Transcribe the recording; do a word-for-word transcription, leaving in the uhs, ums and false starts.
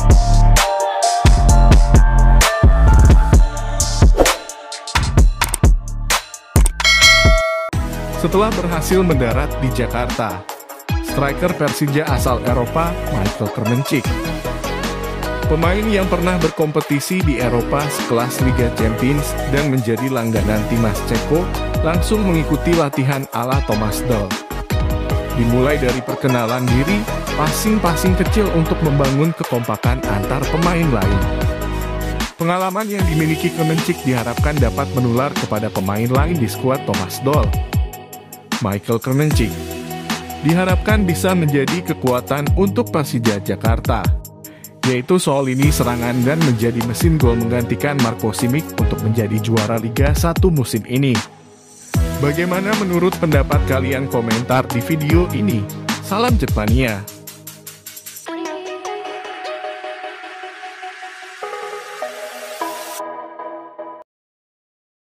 Setelah berhasil mendarat di Jakarta, striker Persija asal Eropa, Michael Krmenčík, pemain yang pernah berkompetisi di Eropa sekelas Liga Champions dan menjadi langganan timnas Ceko, langsung mengikuti latihan ala Thomas Doll. Dimulai dari perkenalan diri, passing-passing kecil untuk membangun kekompakan antar pemain lain. Pengalaman yang dimiliki Krmenčík diharapkan dapat menular kepada pemain lain di skuad Thomas Doll. Michael Krmenčík diharapkan bisa menjadi kekuatan untuk Persija Jakarta, yaitu soal lini serangan dan menjadi mesin gol menggantikan Marco Simic untuk menjadi juara Liga satu musim ini. Bagaimana menurut pendapat kalian? Komentar di video ini. Salam Jetmania.